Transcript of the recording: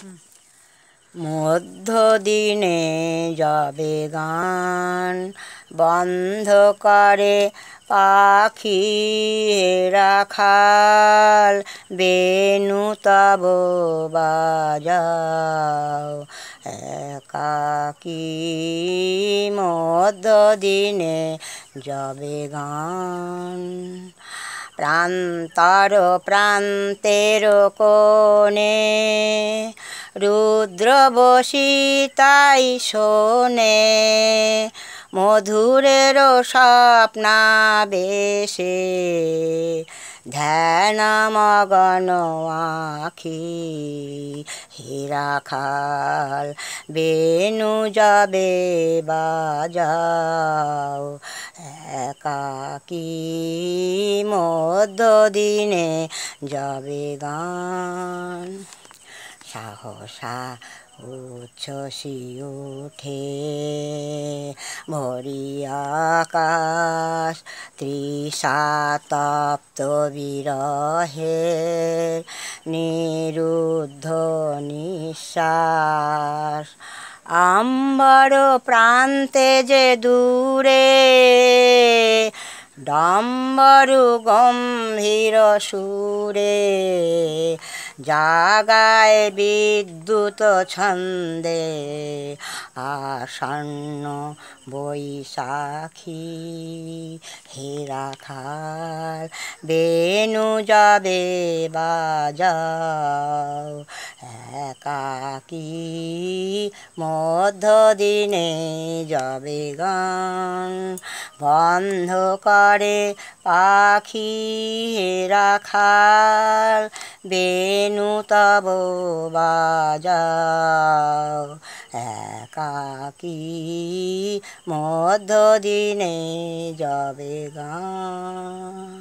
মধ্যদিনে যাবে গান বন্ধ করে পাখি রাখাল বেনু তব বাজাও একাকী মধ্যদিনে যাবে গান প্রান্তর প্রান্তের কোণে রুদ্র বসি তাই শোনে মধুরের স্বপ্নাবেশে ধ্যানমগ্ন আঁখি রাখাল বেনু যাবে বাজাও একাকী মধ্যদিনে যাবে গান সাহসা উচ্ছ্বসি উঠে ভরি আকাশ তৃষাতপ্ত বিরহের নিরুদ্ধ নিঃশ্বাস আম্বর প্রান্তে যে দূরে ডম্বরু গম্ভীর সুরে জাগায় বিদ্যুৎ ছন্দে আসন্ন বৈশাখী হে রাখাল বেনু যাবে বাজাও একাকী মধ্যদিনে যাবে গান বন্ধ করে পাখি রাখাল বেনু তব বাজাও একাকী মধ্যদিনে যাবে গান।